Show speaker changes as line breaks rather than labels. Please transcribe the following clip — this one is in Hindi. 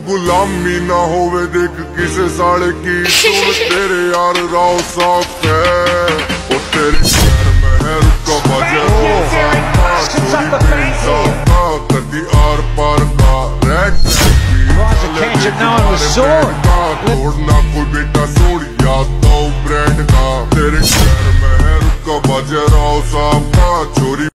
गुलामी ना होवे देख किसे साले की। सुन तेरे यार राव साफ है ओ तेरे शहर में है रुका बजा करती आर पार का रेड तोड़ना कोई बेटा सोड़ याद तो ब्रांड का। तेरे शहर में है रुका बजा राव साफ